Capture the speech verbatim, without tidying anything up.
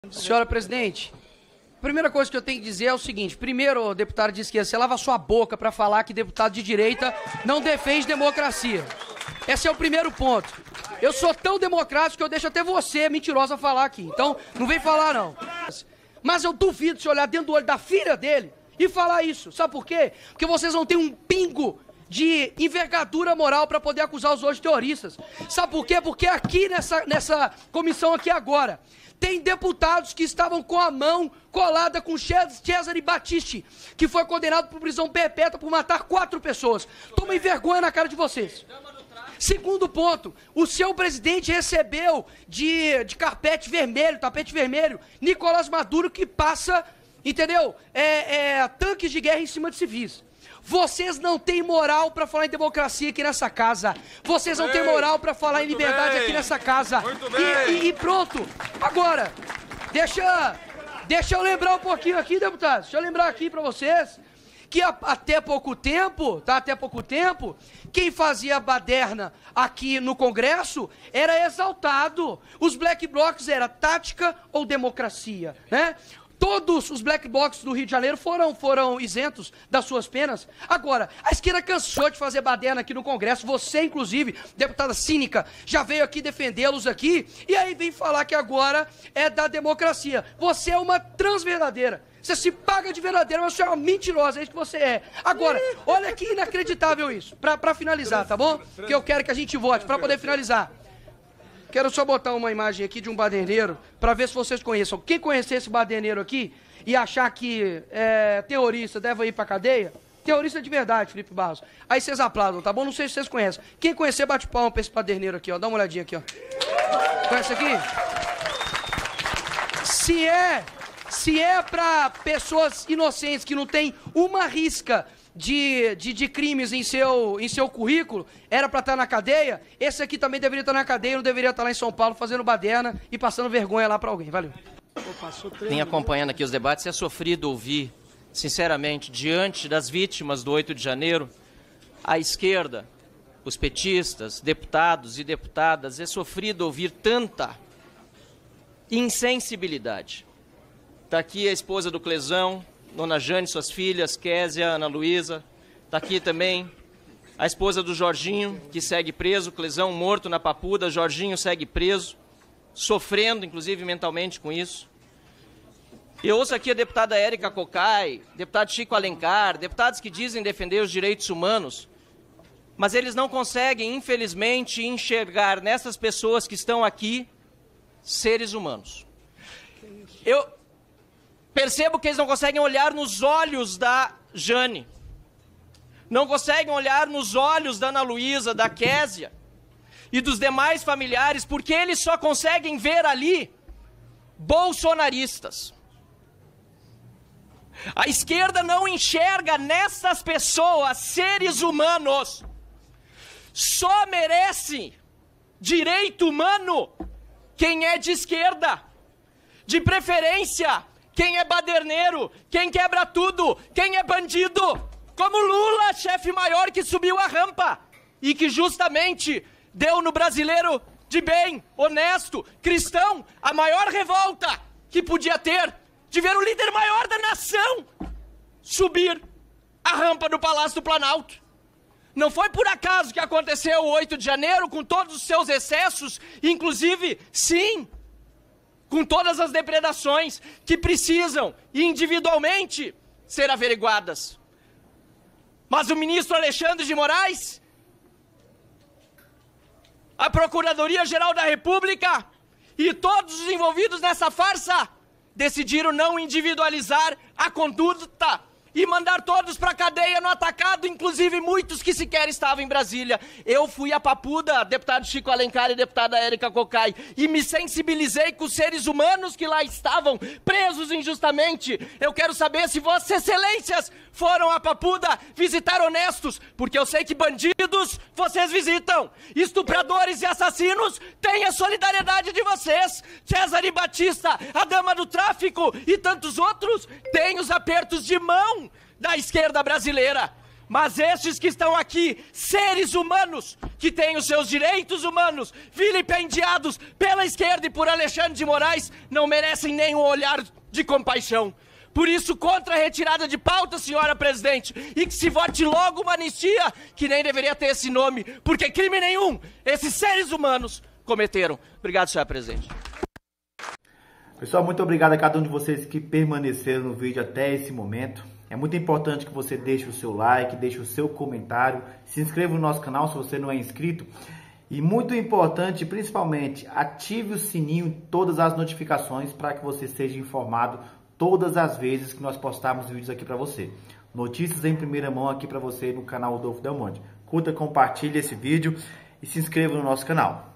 Senhora presidente, a primeira coisa que eu tenho que dizer é o seguinte. Primeiro, deputado de esquerda, você lava sua boca para falar que deputado de direita não defende democracia. Esse é o primeiro ponto. Eu sou tão democrático que eu deixo até você, mentirosa, falar aqui. Então, não vem falar, não. Mas eu duvido se olhar dentro do olho da filha dele e falar isso. Sabe por quê? Porque vocês não têm um pingo de envergadura moral para poder acusar os outros terroristas. Sabe por quê? Porque aqui nessa, nessa comissão aqui agora, tem deputados que estavam com a mão colada com Cesare Battisti, que foi condenado por prisão perpétua por matar quatro pessoas. Tomem vergonha na cara de vocês. Segundo ponto, o seu presidente recebeu de, de carpete vermelho, tapete vermelho, Nicolás Maduro, que passa, entendeu, é, é, tanques de guerra em cima de civis. Vocês não têm moral para falar em democracia aqui nessa casa. Vocês não têm moral para falar em liberdade aqui nessa casa. E, e, e pronto. Agora, deixa, deixa eu lembrar um pouquinho aqui, deputados. Deixa eu lembrar aqui para vocês que a, até pouco tempo, tá? Até pouco tempo, quem fazia baderna aqui no Congresso era exaltado. Os black blocs era tática ou democracia, né? Todos os black blocs do Rio de Janeiro foram, foram isentos das suas penas. Agora, a esquerda cansou de fazer baderna aqui no Congresso. Você, inclusive, deputada cínica, já veio aqui defendê-los aqui. E aí vem falar que agora é da democracia. Você é uma transverdadeira. Você se paga de verdadeira, mas você é uma mentirosa. É isso que você é. Agora, olha que inacreditável isso. Pra, pra finalizar, tá bom? Que eu quero que a gente vote, pra poder finalizar. Quero só botar uma imagem aqui de um baderneiro para ver se vocês conheçam. Quem conhecer esse baderneiro aqui e achar que é terrorista deve ir para cadeia, terrorista de verdade, Felipe Barros. Aí vocês aplaudam, tá bom? Não sei se vocês conhecem. Quem conhecer, bate palma para esse baderneiro aqui, ó. Dá uma olhadinha aqui, ó. Conhece aqui? Se é, se é para pessoas inocentes que não tem uma risca De, de, de crimes em seu, em seu currículo, era para estar na cadeia, esse aqui também deveria estar na cadeia, não deveria estar lá em São Paulo fazendo baderna e passando vergonha lá para alguém. Valeu. Vem acompanhando aqui os debates, é sofrido ouvir, sinceramente, diante das vítimas do oito de janeiro, a esquerda, os petistas, deputados e deputadas, é sofrido ouvir tanta insensibilidade. Está aqui a esposa do Clesão, Dona Jane, suas filhas, Késia, Ana Luísa. Está aqui também a esposa do Jorginho, que segue preso, Clesão morto na Papuda, Jorginho segue preso, sofrendo, inclusive, mentalmente com isso. Eu ouço aqui a deputada Érica Cocai, deputado Chico Alencar, deputados que dizem defender os direitos humanos, mas eles não conseguem, infelizmente, enxergar nessas pessoas que estão aqui seres humanos. Eu percebo que eles não conseguem olhar nos olhos da Jane, não conseguem olhar nos olhos da Ana Luísa, da Késia e dos demais familiares, porque eles só conseguem ver ali bolsonaristas. A esquerda não enxerga nessas pessoas seres humanos. Só merece direito humano quem é de esquerda, de preferência quem é baderneiro, quem quebra tudo, quem é bandido, como Lula, chefe maior que subiu a rampa e que justamente deu no brasileiro de bem, honesto, cristão, a maior revolta que podia ter de ver o líder maior da nação subir a rampa do Palácio do Planalto. Não foi por acaso que aconteceu o oito de janeiro com todos os seus excessos, inclusive, sim, com todas as depredações que precisam individualmente ser averiguadas. Mas o ministro Alexandre de Moraes, a Procuradoria-Geral da República e todos os envolvidos nessa farsa decidiram não individualizar a conduta e mandar todos para a cadeia no atacado, inclusive muitos que sequer estavam em Brasília. Eu fui a Papuda, deputado Chico Alencar e deputada Érica Cocai, e me sensibilizei com os seres humanos que lá estavam, presos injustamente. Eu quero saber se vossas excelências foram a Papuda visitar honestos, porque eu sei que bandidos vocês visitam. Estupradores e assassinos têm a solidariedade de vocês. Cesare Batista, a dama do tráfico e tantos outros têm os apertos de mão da esquerda brasileira. Mas estes que estão aqui, seres humanos, que têm os seus direitos humanos vilipendiados pela esquerda e por Alexandre de Moraes, não merecem nenhum olhar de compaixão. Por isso, contra a retirada de pauta, senhora presidente, e que se vote logo uma anistia, que nem deveria ter esse nome, porque crime nenhum esses seres humanos cometeram. Obrigado, senhora presidente. Pessoal, muito obrigado a cada um de vocês que permaneceram no vídeo até esse momento. É muito importante que você deixe o seu like, deixe o seu comentário, se inscreva no nosso canal se você não é inscrito. E muito importante, principalmente, ative o sininho em todas as notificações para que você seja informado todas as vezes que nós postarmos vídeos aqui para você. Notícias em primeira mão aqui para você no canal Rodolfo Del Monte. Curta, compartilhe esse vídeo e se inscreva no nosso canal.